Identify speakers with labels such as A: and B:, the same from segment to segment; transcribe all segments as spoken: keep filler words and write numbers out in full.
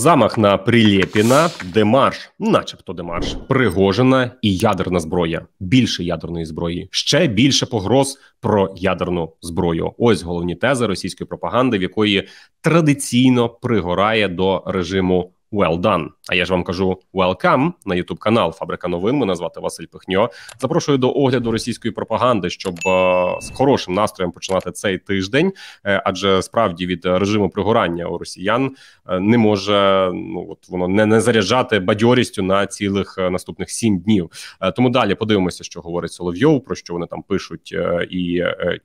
A: Замах на Прилєпіна, демарш, начебто демарш, Пригожина і ядерна зброя. Більше ядерної зброї, ще більше погроз про ядерну зброю. Ось головні тези російської пропаганди, в якої традиційно пригорає до режиму well done. А я ж вам кажу welcome на YouTube канал Фабрика новин. Мене звати Василь Пихньо. Запрошую до огляду російської пропаганди, щоб е, з хорошим настроєм починати цей тиждень, е, адже справді від режиму пригорання у росіян е, не може ну от воно не, не заряджати бадьорістю на цілих е, наступних сім днів. Е, тому далі подивимося, що говорить Соловйов, про що вони там пишуть е, і е,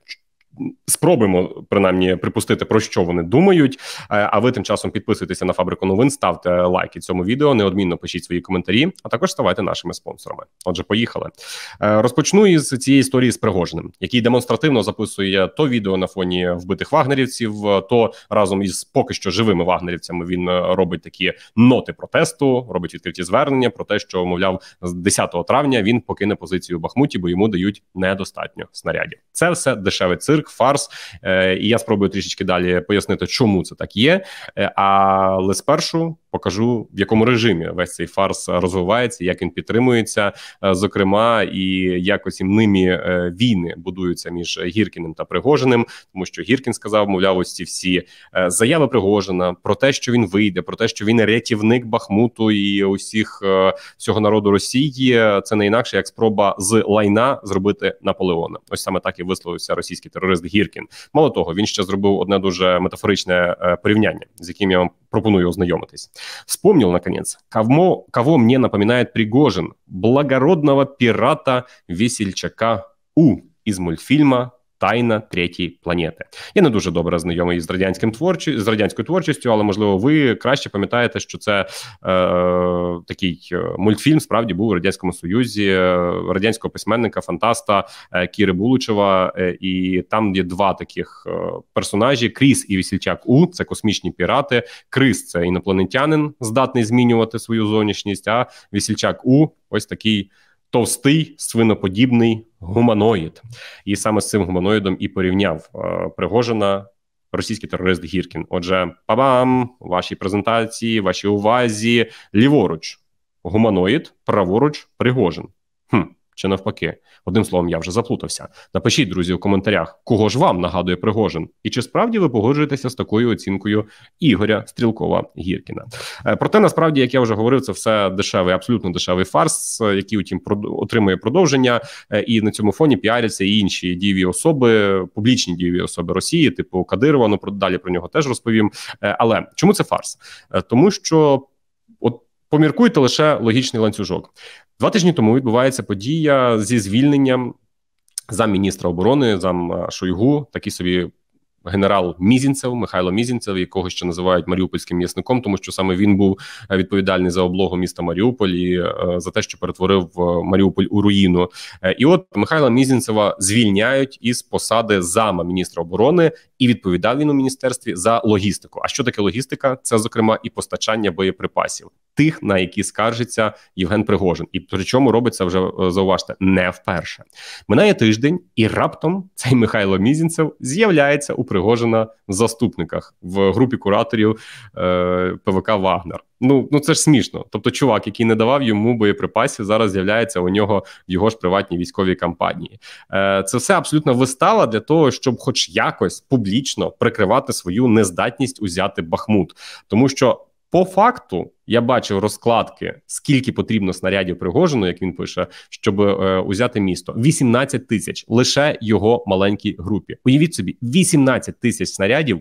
A: спробуємо, принаймні, припустити, про що вони думають. А ви тим часом підписуйтеся на Фабрику новин, ставте лайки цьому відео, неодмінно пишіть свої коментарі, а також ставайте нашими спонсорами. Отже, поїхали. Розпочну із цієї історії з Пригожиним, який демонстративно записує то відео на фоні вбитих вагнерівців, то разом із поки що живими вагнерівцями він робить такі ноти протесту, робить відкриті звернення про те, що, мовляв, з десятого травня він покине позицію у Бахмуті, бо йому дають недостатньо снарядів. Це все дешевий цирк, фарс, е, і я спробую трішечки далі пояснити, чому це так є, е, але спершу покажу, в якому режимі весь цей фарс розвивається, як він підтримується, е, зокрема, і як оці мнимі е, війни будуються між Гіркіним та Пригожиним, тому що Гіркін сказав, мовляв, ось ці всі е, заяви Пригожина про те, що він вийде, про те, що він рятівник Бахмуту і усіх е, всього народу Росії, це не інакше, як спроба з лайна зробити Наполеона. Ось саме так і висловився російський терорист Гіркін. Мало того, він ще зробив одне дуже метафоричне е, порівняння, з яким я вам пропоную ознайомитись. Вспомнил, наконец, кого, кого мне напоминает Пригожин, благородного пирата-весельчака У из мультфільма «Тайна третьої планети». Я не дуже добре знайомий з радянським творчі... з радянською творчістю, але, можливо, ви краще пам'ятаєте, що це е, такий мультфільм справді був у Радянському Союзі, е, радянського письменника, фантаста е, Кіри Буличева, е, і там є два таких е, персонажі: Кріс і Весельчак У, це космічні пірати. Кріс – це інопланетянин, здатний змінювати свою зовнішність, а Весельчак У – ось такий товстий, свиноподібний гуманоїд. І саме з цим гуманоїдом і порівняв е, Пригожина російський терорист Гіркін. Отже, па-бам! Вашій презентації, вашій увазі. Ліворуч гуманоїд, праворуч Пригожин. Хм, чи навпаки? Одним словом, я вже заплутався. Напишіть, друзі, у коментарях, кого ж вам нагадує Пригожин? І чи справді ви погоджуєтеся з такою оцінкою Ігоря Стрілкова-Гіркіна? Е, проте, насправді, як я вже говорив, це все дешевий, абсолютно дешевий фарс, який, утім, отримує продовження, е, і на цьому фоні піаряться і інші дієві особи, публічні дієві особи Росії, типу Кадирова, ну, далі про нього теж розповім. Е, але чому це фарс? Е, тому що, от, поміркуйте лише логічний ланцюжок. Два тижні тому відбувається подія зі звільненням замміністра оборони, зам Шойгу, такий собі генерал Мізінцев, Михайло Мізінцев, якого ще називають маріупольським м'ясником, тому що саме він був відповідальний за облогу міста Маріуполь і е, за те, що перетворив Маріуполь у руїну. Е, і от Михайла Мізінцева звільняють із посади зама міністра оборони, і відповідав він у міністерстві за логістику. А що таке логістика? Це, зокрема, і постачання боєприпасів, тих, на які скаржиться Євген Пригожин. І причому робиться вже, зауважте, не вперше. Минає тиждень, і раптом цей Михайло Мізінцев з'являється у Пригожина в заступниках в групі кураторів е, ПВК «Вагнер». Ну, ну це ж смішно. Тобто чувак, який не давав йому боєприпасів, зараз з'являється у нього в його ж приватній військовій кампанії. Е, це все абсолютно вистава для того, щоб хоч якось публічно прикривати свою нездатність узяти Бахмут. Тому що по факту я бачив розкладки, скільки потрібно снарядів Пригожину, як він пише, щоб е, узяти місто. вісімнадцять тисяч лише його маленькій групі. Уявіть собі, вісімнадцять тисяч снарядів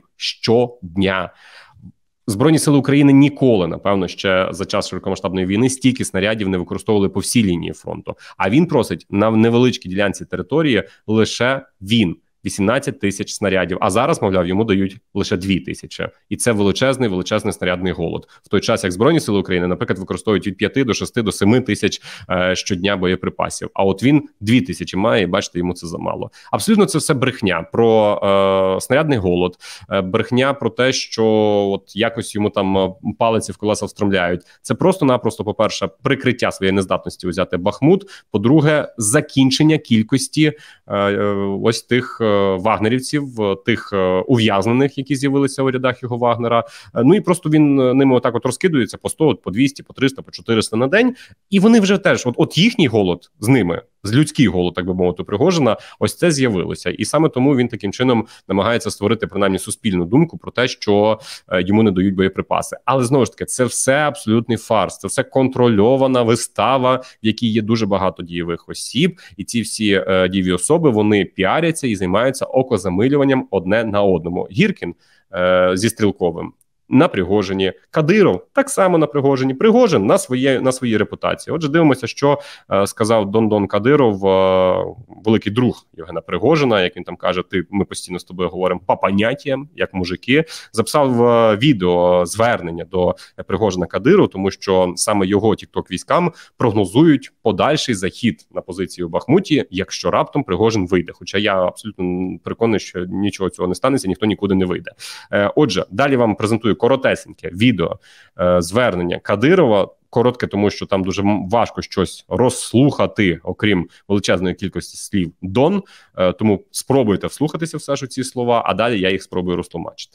A: щодня. Збройні сили України ніколи, напевно, ще за час широкомасштабної війни стільки снарядів не використовували по всій лінії фронту. А він просить на невеличкій ділянці території лише він. вісімнадцять тисяч снарядів, а зараз, мовляв, йому дають лише дві тисячі. І це величезний, величезний снарядний голод. В той час, як Збройні сили України, наприклад, використовують від п'яти до шести до семи тисяч е, щодня боєприпасів. А от він дві тисячі має, і бачите, йому це замало. Абсолютно це все брехня про е, снарядний голод, е, брехня про те, що от якось йому там палиці в колеса встромляють. Це просто-напросто, по-перше, прикриття своєї нездатності взяти Бахмут, по-друге, закінчення кількості е, е, ось тих вагнерівців, тих ув'язнених, які з'явилися у рядах його Вагнера. Ну і просто він ними отак от розкидується по сто, по двісті, по триста, по чотириста на день. І вони вже теж, от, от їхній голод з ними, з людський голод, так би мовити, Пригожина, ось це з'явилося. І саме тому він таким чином намагається створити принаймні суспільну думку про те, що е, йому не дають боєприпаси. Але знову ж таки, це все абсолютний фарс, це все контрольована вистава, в якій є дуже багато дієвих осіб, і ці всі е, дієві особи, вони піаряться і займаються окозамилюванням одне на одному. Гіркін е, зі Стрілковим на Пригожині, Кадиров так само на Пригожині, Пригожин на своє на своїй репутації. Отже, дивимося, що е, сказав Дон-Дон Кадиров, е, великий друг Євгена Пригожина, як він там каже, ти ми постійно з тобою говоримо по поняттям, як мужики. Записав е, відео звернення до Пригожина Кадирова, тому що саме його тік-ток військам прогнозують подальший захід на позиції у Бахмуті, якщо раптом Пригожин вийде. Хоча я абсолютно переконаний, що нічого цього не станеться, ніхто нікуди не вийде. Е, отже, далі вам презентую коротесеньке відео е, звернення Кадирова. Коротке, тому що там дуже важко щось розслухати, окрім величезної кількості слів Дон. Е, тому спробуйте вслухатися все ж у ці слова, а далі я їх спробую розтлумачити.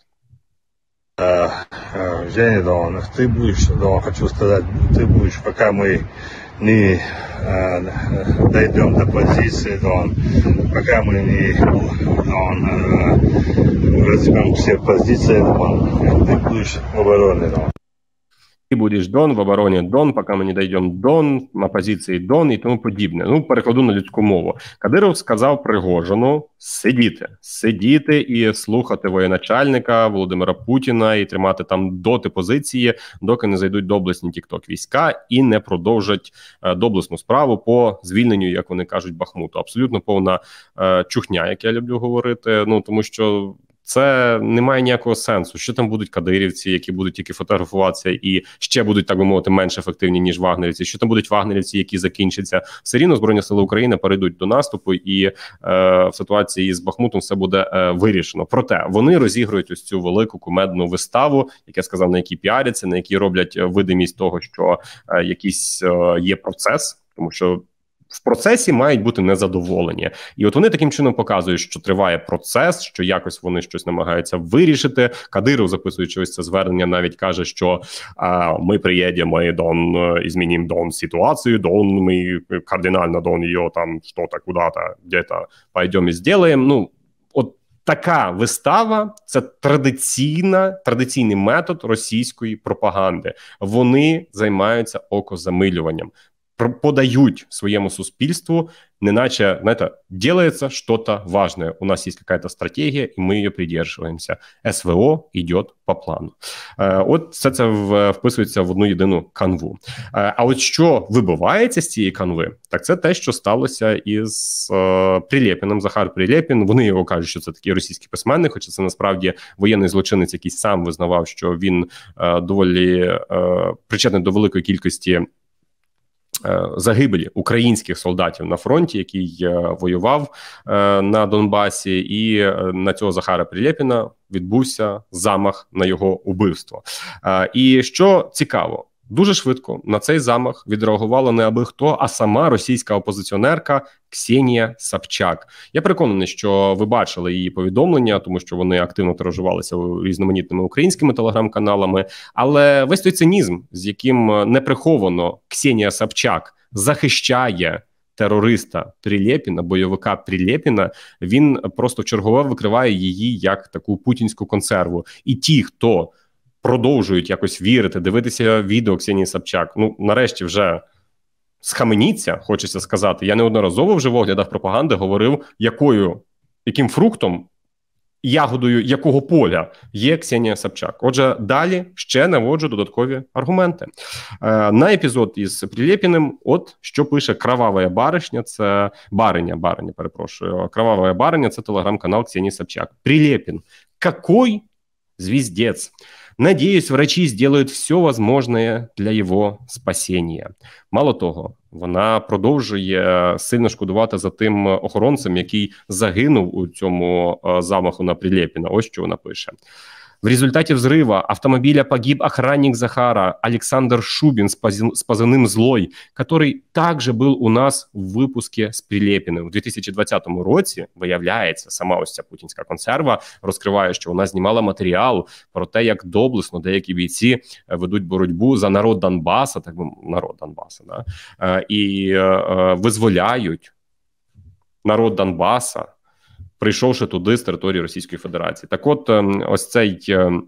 B: Женя Дон, ты будешь, Дон, хочу сказать, ты будешь, пока мы не э, дойдем до позиции, Дон, пока мы не Дон, э, возьмем все позиции, Дон, ты будешь в обороне, Дон.
A: Ти будеш Дон, в обороні Дон, поки ми не дійдемо Дон, на позиції Дон і тому подібне. Ну, перекладу на людську мову. Кадиров сказав Пригожину сидіти, сидіти і слухати воєначальника Володимира Путіна і тримати там доти позиції, доки не зайдуть доблесні тік-ток війська і не продовжать е, доблесну справу по звільненню, як вони кажуть, Бахмуту. Абсолютно повна е, чухня, як я люблю говорити, ну, тому що це не має ніякого сенсу. Що там будуть кадирівці, які будуть тільки фотографуватися і ще будуть, так би мовити, менш ефективні, ніж вагнерівці? Що там будуть вагнерівці, які закінчаться? Все рівно Збройні Сили України перейдуть до наступу, і е, в ситуації з Бахмутом все буде е, вирішено. Проте вони розігрують ось цю велику кумедну виставу, як я сказав, на якій піаряться, на якій роблять видимість того, що е, якийсь е, є процес, тому що в процесі мають бути незадоволені. І от вони таким чином показують, що триває процес, що якось вони щось намагаються вирішити. Кадиров, записуючи ось це звернення, навіть каже, що а, ми приїдемо і Дон, і змінимо Дон ситуацію, Дон, ми кардинально Дон її там, що-то, куди-то, де-то пойдемо і зробимо. Ну, от така вистава – це традиційна, традиційний метод російської пропаганди. Вони займаються окозамилюванням. Подають своєму суспільству, неначе, знаєте, делается что-то важное. У нас есть какая-то стратегія, і ми її придержуємося. СВО йде по плану. Е, от все це в, вписується в одну єдину канву. Е, а от що вибивається з цієї канви, так це те, що сталося із е, Прилєпіним. Захар Прилєпін, вони його кажуть, що це такий російський письменник, хоча це насправді воєнний злочинець, який сам визнавав, що він е, доволі е, причетний до великої кількості загибелі українських солдатів на фронті, який е, воював е, на Донбасі, і е, на цього Захара Прилєпіна відбувся замах на його убивство. Е, і що цікаво, дуже швидко на цей замах відреагувала не аби хто, а сама російська опозиціонерка Ксенія Собчак. Я переконаний, що ви бачили її повідомлення, тому що вони активно тиражувалися різноманітними українськими телеграм-каналами, але весь той цинізм, з яким неприховано Ксенія Собчак захищає терориста Прилєпіна, бойовика Прилєпіна, він просто вчергове викриває її як таку путінську консерву. І ті, хто продовжують якось вірити, дивитися відео Ксенії Собчак, ну, нарешті вже схаменіться, хочеться сказати. Я неодноразово вже в оглядах пропаганди говорив, якою, яким фруктом, ягодою якого поля є Ксенія Собчак. Отже, далі ще наводжу додаткові аргументи. Е, на епізод із Прилєпіним, от що пише «Кровавая барышня», це бариня, бариня, перепрошую. «Кровавая барыня» – це телеграм-канал Ксенії Собчак. Прилєпін. Какой звездец! Надеюсь, врачи сделают все возможное для його спасіння. Мало того, вона продовжує сильно шкодувати за тим охоронцем, який загинув у цьому замаху на Прилєпіна. Ось що вона пише. В результате взрыва автомобиля погиб охранник Захара Александр Шубин с позывным «Злой», который также был у нас в випуску з Прилєпіним. У дві тисячі двадцятому році, виявляється, сама ось ця путінська консерва розкриває, що вона знімала матеріал про те, як доблесно деякі бійці ведуть боротьбу за народ Донбаса, так би народ Донбаса, да? І визволяють народ Донбаса, прийшовши туди з території Російської Федерації. Так от, ось цей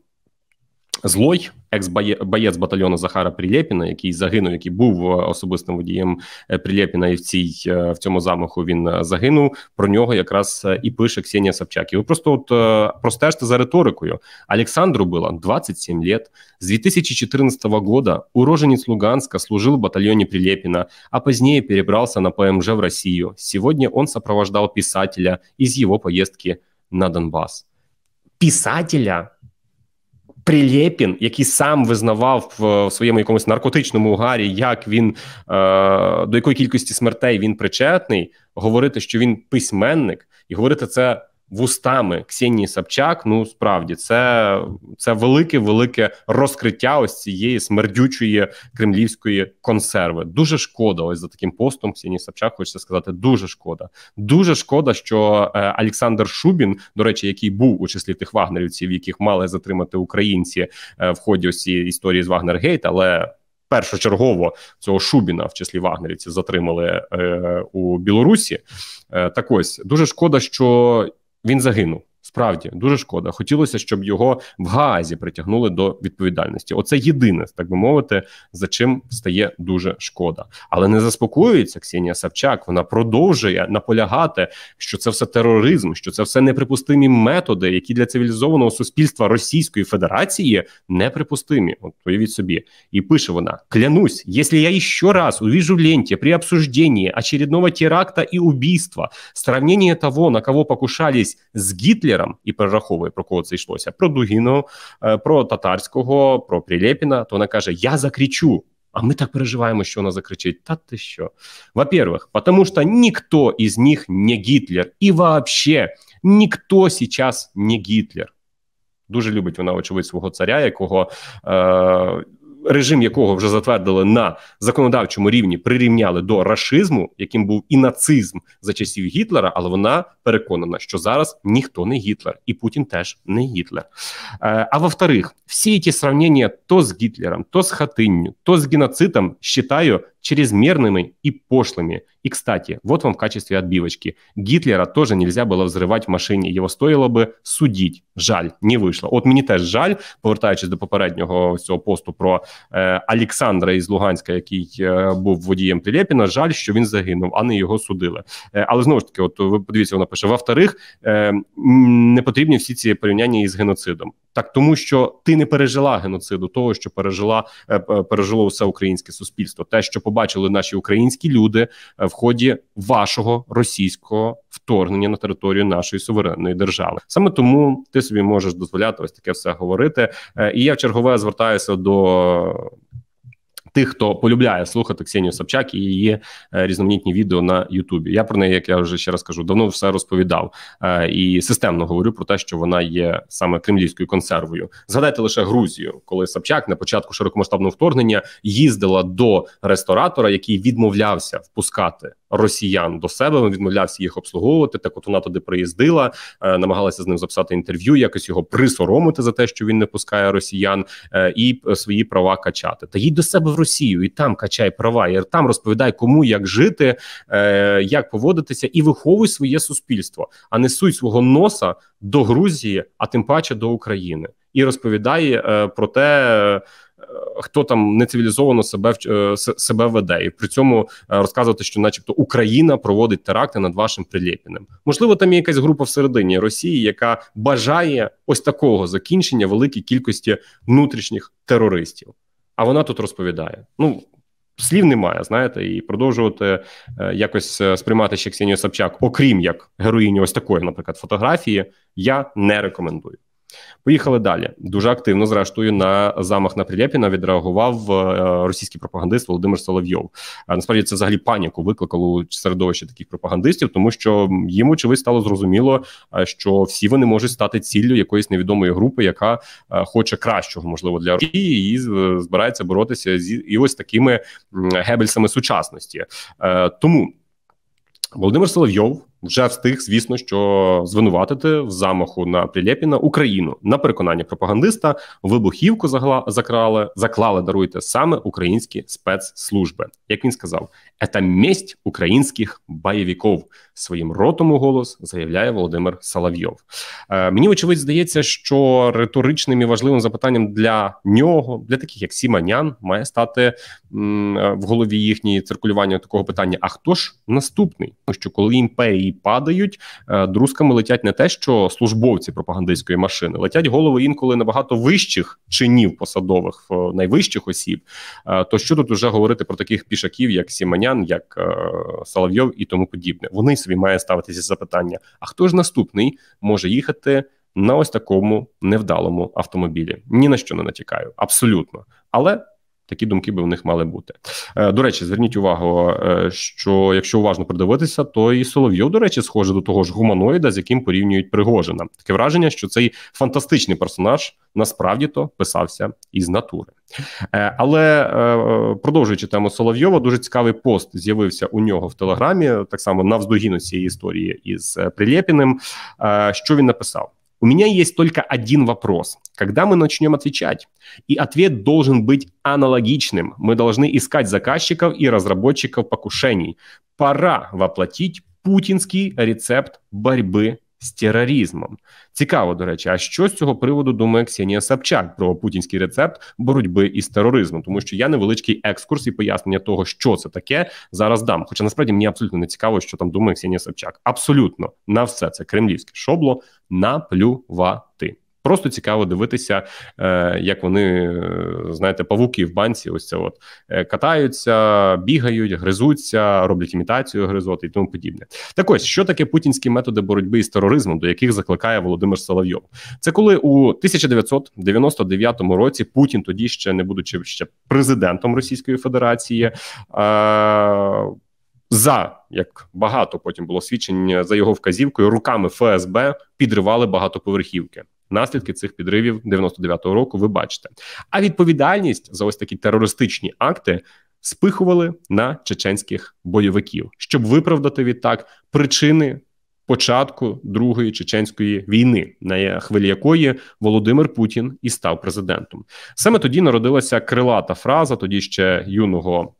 A: «Злой», екс-боєць батальйону Захара Прилєпіна, який загинув, який був особистим водієм Прилєпіна, і в, цій, в цьому замаху він загинув, про нього якраз і пише Ксенія Собчак. І ви просто от простежте за риторикою. Александру было двадцать семь лет. С две тысячи четырнадцатого года уроженец Луганска служил в батальоне Прилепина, а позднее перебрался на ПМЖ в Россию. Сегодня он сопровождал писателя из его поездки на Донбасс. Писателя? Прилєпін, який сам визнавав в своєму якомусь наркотичному угарі, як він, е, до якої кількості смертей він причетний, говорити, що він письменник, і говорити це вустами Ксенії Собчак, ну, справді, це, це велике-велике розкриття ось цієї смердючої кремлівської консерви. Дуже шкода ось за таким постом Ксенії Собчак, хочеться сказати, дуже шкода. Дуже шкода, що е, Олександр Шубін, до речі, який був у числі тих вагнерівців, яких мали затримати українці е, в ході ось цієї історії з Вагнергейт, але першочергово цього Шубіна в числі вагнерівців затримали е, у Білорусі. Е, так ось, дуже шкода, що він загинув. Справді, дуже шкода. Хотілося, щоб його в Гаазі притягнули до відповідальності. Оце єдине, так би мовити, за чим стає дуже шкода. Але не заспокоюється Ксенія Собчак. Вона продовжує наполягати, що це все тероризм, що це все неприпустимі методи, які для цивілізованого суспільства Російської Федерації неприпустимі. От уявіть собі. І пише вона: «Клянусь, якщо я ще раз увижу в ленте при обсуждении очередного теракта и убийства сравнение того, на кого покушались с Гитлером», і перераховує, про кого це йшлося, про Дугіного, про Татарського, про Прилєпіна, то вона каже: «Я закричу». А ми так переживаємо, що вона закричить. Та ти що? Во-первых, потому что никто из них не Гитлер. И вообще, никто сейчас не Гитлер. Дуже любить вона, очевидь, свого царя, якого... Е- режим якого вже затвердили на законодавчому рівні, прирівняли до рашизму, яким був і нацизм за часів Гітлера, але вона переконана, що зараз ніхто не Гітлер, і Путін теж не Гітлер. А во-вторых, всі эти сравнения то з Гітлером, то з Хатынью, то з геноцидом считаю чрезмерными и пошлыми. И, кстати, вот вам в качестве отбивочки. Гитлера тоже нельзя было взрывать в машині. Його стоїло би судити. Жаль, не вийшло. От мені теж жаль, повертаючись до попереднього цього посту про е, Олександра із Луганська, який е, був водієм Прилєпіна, жаль, що він загинув, а не його судили. Е, але знову ж таки, от ви подивіться, вона пише: во-вторых, е, не потрібні всі ці порівняння із геноцидом. Так, тому що ти не пережила геноциду, того, що пережила, е, пережило все українське суспільство. Те, що побачили наші українські люди в ході вашого російського вторгнення на територію нашої суверенної держави. Саме тому ти собі можеш дозволяти ось таке все говорити. І я в чергове звертаюся до тих, хто полюбляє слухати Ксенію Собчак і її е, різноманітні відео на Ютубі. Я про неї, як я вже ще раз кажу, давно все розповідав. Е, і системно говорю про те, що вона є саме кремлівською консервою. Згадайте лише Грузію, коли Собчак на початку широкомасштабного вторгнення їздила до ресторатора, який відмовлявся впускати росіян до себе, він відмовлявся їх обслуговувати. Так от вона туди приїздила, е, намагалася з ним записати інтерв'ю, якось його присоромити за те, що він не пускає росіян, е, і свої права качати. Та їдь до себе в Росію і там качай права, і там розповідай, кому як жити, е, як поводитися, і виховуй своє суспільство, а не суй свого носа до Грузії, а тим паче до України. І розповідай е, про те, е, хто там нецивілізовано себе, е, себе веде. І при цьому е, розказувати, що начебто Україна проводить теракти над вашим Прилєпіним. Можливо, там є якась група всередині Росії, яка бажає ось такого закінчення великій кількості внутрішніх терористів. А вона тут розповідає. Ну, слів немає, знаєте, і продовжувати е, якось е, сприймати ще Ксенію Собчак, окрім як героїню ось такої, наприклад, фотографії, я не рекомендую. Поїхали далі. Дуже активно, зрештою, на замах на Прилєпіна відреагував російський пропагандист Володимир Соловйов. Насправді, це взагалі паніку викликало середовище таких пропагандистів, тому що їм, очевидь, стало зрозуміло, що всі вони можуть стати ціллю якоїсь невідомої групи, яка хоче кращого, можливо, для Росії, і збирається боротися з і ось такими гебельсами сучасності. Тому Володимир Соловйов вже встиг, звісно, що звинуватити в замаху на Прилєпіна Україну. На переконання пропагандиста, вибухівку загла, закрали, заклали, даруйте, саме українські спецслужби. Як він сказав, «Це месть українських бойовиків», своїм ротом у голос заявляє Володимир Соловйов. Е, мені, очевидь, здається, що риторичним і важливим запитанням для нього, для таких як Сіманян, має стати м, в голові їхній циркулювання такого питання, а хто ж наступний? Тому що коли імперії падають, друзками летять не те, що службовці пропагандистської машини, летять голови інколи набагато вищих чинів посадових, найвищих осіб. То що тут вже говорити про таких пішаків, як Сіманян, як Соловйов і тому подібне? Вони собі мають ставитися запитання, а хто ж наступний може їхати на ось такому невдалому автомобілі? Ні на що не натякаю, абсолютно. Але такі думки би в них мали бути. До речі, зверніть увагу, що якщо уважно придивитися, то і Соловйов, до речі, схоже до того ж гуманоїда, з яким порівнюють Пригожина. Таке враження, що цей фантастичний персонаж насправді-то писався із натури. Але, продовжуючи тему Соловйова, дуже цікавий пост з'явився у нього в Телеграмі, так само навздогін цієї історії із Прилєпіним. Що він написав? У меня есть только один вопрос. Когда мы начнем отвечать? И ответ должен быть аналогичным. Мы должны искать заказчиков и разработчиков покушений. Пора воплотить путінський рецепт боротьби з тероризмом. Цікаво, до речі, а що з цього приводу думає Ксенія Собчак про путінський рецепт боротьби із тероризмом? Тому що я невеличкий екскурс і пояснення того, що це таке, зараз дам. Хоча насправді мені абсолютно не цікаво, що там думає Ксенія Собчак. Абсолютно на все це кремлівське шобло наплювати. Просто цікаво дивитися, е, як вони, знаєте, павуки в банці ось це от е, катаються, бігають, гризуться, роблять імітацію гризоти і тому подібне. Так ось, що таке путінські методи боротьби із тероризмом, до яких закликає Володимир Соловйов? Це коли у тисяча дев'ятсот дев'яносто дев'ятому році Путін, тоді ще не будучи ще президентом Російської Федерації, е, за, як багато потім було свідчень, за його вказівкою, руками Еф Ес Бе підривали багатоповерхівки. Наслідки цих підривів дев'яносто дев'ятого року ви бачите. А відповідальність за ось такі терористичні акти спихували на чеченських бойовиків, щоб виправдати відтак причини початку Другої чеченської війни, на хвилі якої Володимир Путін і став президентом. Саме тоді народилася крилата фраза, тоді ще юного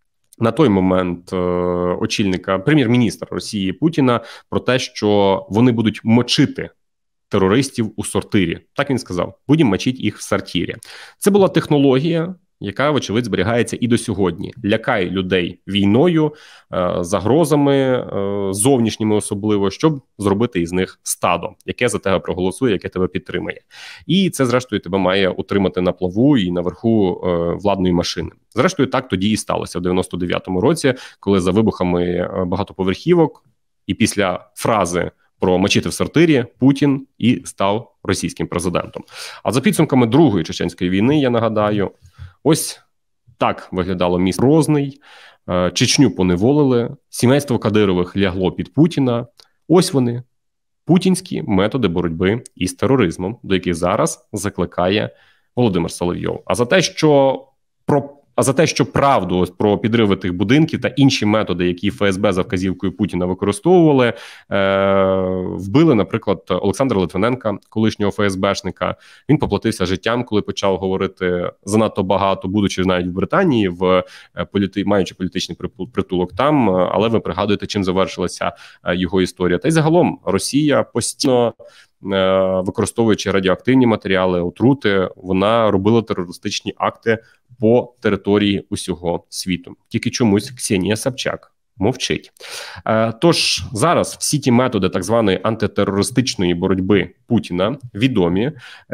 A: на той момент е, очільника, прем'єр-міністра Росії Путіна, про те, що вони будуть мочити терористів у сортирі. Так він сказав, будемо мочити їх в сортирі. Це була технологія, яка, вочевидь, зберігається і до сьогодні. Лякай людей війною, е, загрозами, е, зовнішніми особливо, щоб зробити із них стадо, яке за тебе проголосує, яке тебе підтримає. І це, зрештою, тебе має утримати на плаву і наверху е, владної машини. Зрештою, так тоді і сталося в дев'яносто дев'ятому році, коли за вибухами багатоповерхівок і після фрази про мочити в сортирі Путін і став російським президентом. А за підсумками Другої чеченської війни, я нагадаю, ось так виглядало місто Грозний, Чечню поневолили, сімейство Кадирових лягло під Путіна. Ось вони, путінські методи боротьби із тероризмом, до яких зараз закликає Володимир Соловйов. А за те, що про А за те, що правду ось про підриви тих будинків та інші методи, які Еф Ес Бе за вказівкою Путіна використовували, е- вбили, наприклад, Олександра Литвиненка, колишнього Еф Ес Бешника. Він поплатився життям, коли почав говорити занадто багато, будучи навіть в Британії, в політи... маючи політичний притулок там. Але ви пригадуєте, чим завершилася його історія. Та й загалом Росія постійно, використовуючи радіоактивні матеріали, отрути, вона робила терористичні акти по території усього світу. Тільки чомусь Ксенія Собчак мовчить. Тож зараз всі ті методи так званої антитерористичної боротьби Путіна відомі.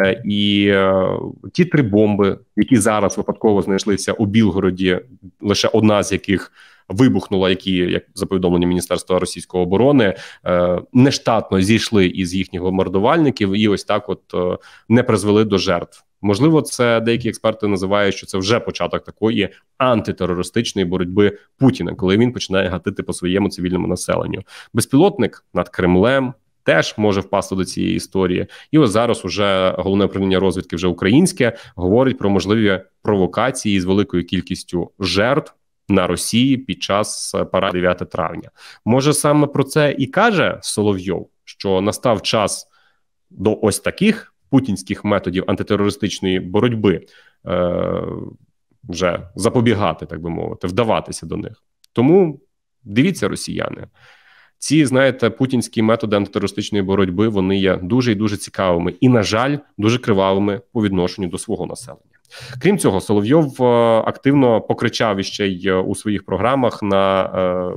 A: І ті три бомби, які зараз випадково знайшлися у Білгороді, лише одна з яких вибухнула, які, як за повідомленням Міністерства російської оборони, е, нештатно зійшли із їхніх бомбардувальників і ось так от е, не призвели до жертв. Можливо, це деякі експерти називають, що це вже початок такої антитерористичної боротьби Путіна, коли він починає гатити по своєму цивільному населенню. Безпілотник над Кремлем теж може впасти до цієї історії. І ось зараз уже головне управління розвідки, вже українське, говорить про можливі провокації з великою кількістю жертв на Росії під час параду дев'ятого травня. Може, саме про це і каже Соловйов, що настав час до ось таких путінських методів антитерористичної боротьби е, вже запобігати, так би мовити, вдаватися до них. Тому дивіться, росіяни, ці, знаєте, путінські методи антитерористичної боротьби, вони є дуже і дуже цікавими і, на жаль, дуже кривавими по відношенню до свого населення. Крім цього, Соловйов активно покричав іще й у своїх програмах на е,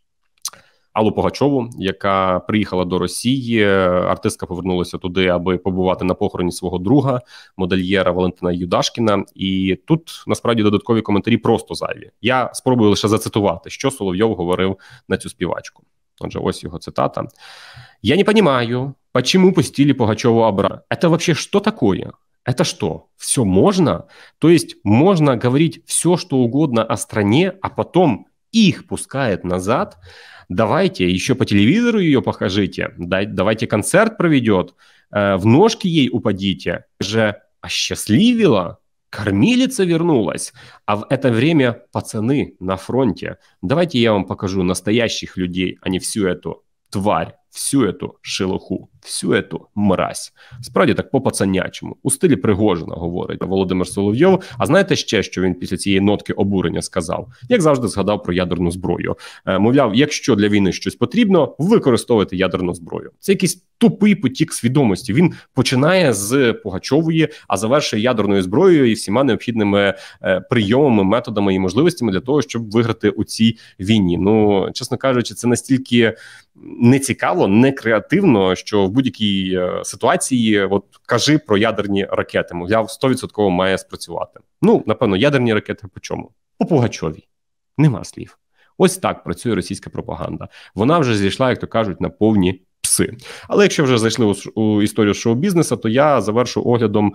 A: Аллу Пугачову, яка приїхала до Росії. Артистка повернулася туди, аби побувати на похороні свого друга, модельєра Валентина Юдашкіна. І тут, насправді, додаткові коментарі просто зайві. Я спробую лише зацитувати, що Соловйов говорив на цю співачку. Отже, ось його цитата. «Я не понимаю, почему пустили Пугачеву обратно. Это вообще что такое? Это что, все можно? То есть можно говорить все, что угодно о стране, а потом их пускает назад? Давайте еще по телевизору ее покажите, давайте концерт проведет, в ножки ей упадите. Же осчастливила, кормилица вернулась, а в это время пацаны на фронте. Давайте я вам покажу настоящих людей, а не всю эту тварь, всю эту шелуху, всю эту мразь». Справді так по-пацанячому, у стилі Пригожина, говорить Володимир Соловйов. А знаєте ще, що він після цієї нотки обурення сказав? Як завжди згадав про ядерну зброю. Е, мовляв, якщо для війни щось потрібно, використовувати ядерну зброю. Це якийсь тупий потік свідомості. Він починає з Пугачової, а завершує ядерною зброєю і всіма необхідними е, прийомами, методами і можливостями для того, щоб виграти у цій війні. Ну, чесно кажучи, це настільки нецікаво, не креативно, що в будь-якій е, ситуації от кажи про ядерні ракети. Мовляв, сто відсотків має спрацювати. Ну, напевно, ядерні ракети по чому? По Пугачовій. Нема слів. Ось так працює російська пропаганда. Вона вже зійшла, як то кажуть, на повні пси. Але якщо вже зайшли у, у історію шоу-бізнесу, то я завершу оглядом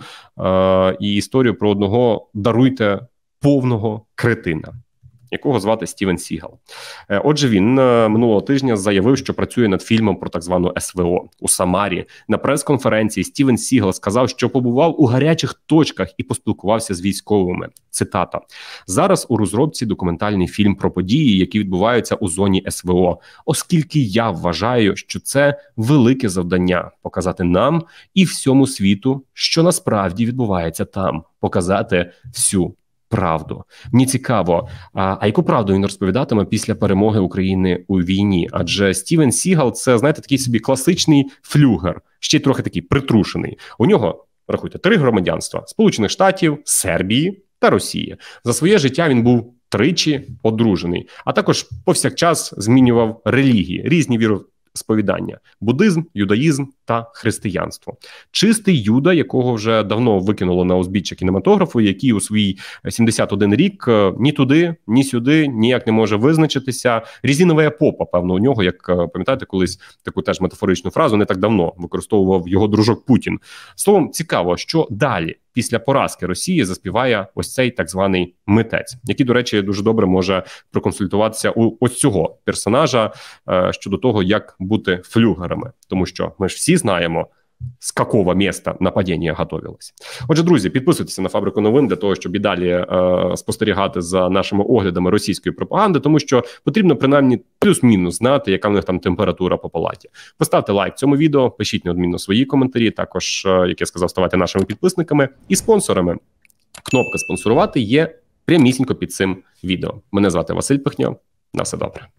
A: е, і історію про одного, даруйте, повного кретина, якого звати Стівен Сігал. Отже, він минулого тижня заявив, що працює над фільмом про так звану ес ве о у Самарі. На прес-конференції Стівен Сігал сказав, що побував у гарячих точках і поспілкувався з військовими. Цитата. «Зараз у розробці документальний фільм про події, які відбуваються у зоні ес ве о, оскільки я вважаю, що це велике завдання – показати нам і всьому світу, що насправді відбувається там, показати всю правду». Мені цікаво, а, а яку правду він розповідатиме після перемоги України у війні? Адже Стівен Сігал – це, знаєте, такий собі класичний флюгер, ще й трохи такий притрушений. У нього, рахуйте, три громадянства – Сполучених Штатів, Сербії та Росії. За своє життя він був тричі одружений, а також повсякчас змінював релігії, різні віросповідання – буддизм, юдаїзм та християнство. Чистий юда, якого вже давно викинуло на узбіччя кінематографу, який у свій сімдесят один рік ні туди, ні сюди ніяк не може визначитися. Резинова попа, певно, у нього, як пам'ятаєте, колись таку теж метафоричну фразу не так давно використовував його дружок Путін. Словом, цікаво, що далі після поразки Росії заспіває ось цей так званий митець, який, до речі, дуже добре може проконсультуватися у ось цього персонажа е, щодо того, як бути флюгерами. Тому що ми ж всі знаємо, з якого міста нападіння готувалось. Отже, друзі, підписуйтеся на Фабрику новин для того, щоб і далі е, спостерігати за нашими оглядами російської пропаганди, тому що потрібно принаймні плюс-мінус знати, яка в них там температура по палаті. Поставте лайк цьому відео, пишіть неодмінно свої коментарі, також, е, як я сказав, ставайте нашими підписниками і спонсорами. Кнопка «Спонсорувати» є прямісінько під цим відео. Мене звати Василь Пихньо. На все добре.